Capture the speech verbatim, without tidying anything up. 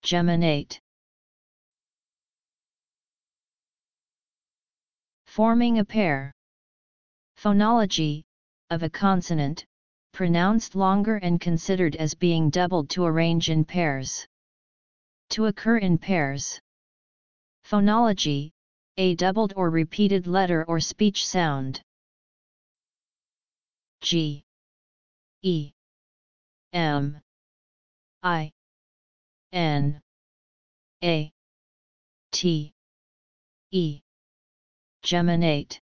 geminate. Forming a pair. Phonology of a consonant, pronounced longer and considered as being doubled to arrange in pairs. To occur in pairs. Phonology, a doubled or repeated letter or speech sound. G E M I N A T E. Geminate.